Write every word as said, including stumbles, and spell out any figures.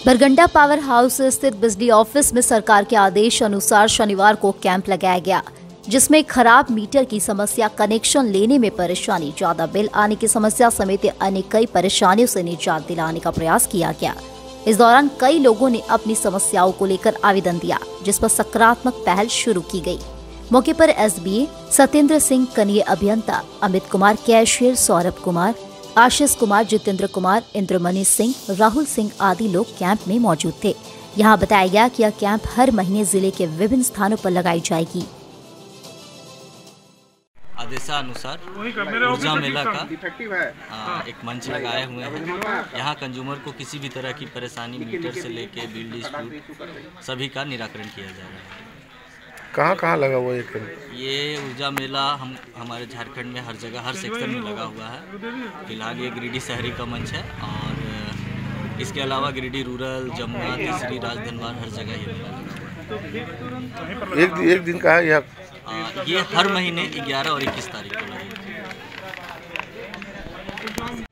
बरगंडा power house स्थित बिजली office में सरकार के आदेश अनुसार शनिवार को कैंप लगाया गया, जिसमें खराब मीटर की समस्या, कनेक्शन लेने में परेशानी, ज्यादा बिल आने की समस्या समेत अन्य कई परेशानियों से निजात दिलाने का प्रयास किया गया। इस दौरान कई लोगों ने अपनी समस्याओं को लेकर आवेदन दिया, जिस पर सकारात्मक पहल शुरू की गई। मौके पर एसबीए, सत्येंद्र सिंह कनीय अभियंता, अमित कुमार कैशियर, सौरभ कुमार, आशीष कुमार, जितेंद्र कुमार, इंद्रमणि सिंह, राहुल सिंह आदि लोग कैंप में मौजूद थे। यहां बताया गया कि यह कैंप हर महीने जिले के विभिन्न स्थानों पर लगाई जाएगी। आदेशानुसार ऊर्जा मेला का आ, एक मंच लगाए हुए हैं। यहाँ कंज्यूमर को किसी भी तरह की परेशानी, मीटर से लेके बिल डिस्प्यूट सभी का निराकरण किया जा रहा है। कहाँ कहाँ लगा हुआ है ये ऊर्जा मेला? हम हमारे झारखंड में हर जगह, हर सेक्शन में लगा हुआ है। फिलहाल ये गिरिडीह शहरी का मंच है और इसके अलावा गिरिडीह रूरल, जमुना, तीसरी, राजधनवार, हर जगह ये मेला लगा हुआ है। एक, एक दिन का है यह? ये हर महीने ग्यारह और इक्कीस तारीख को लगेगा।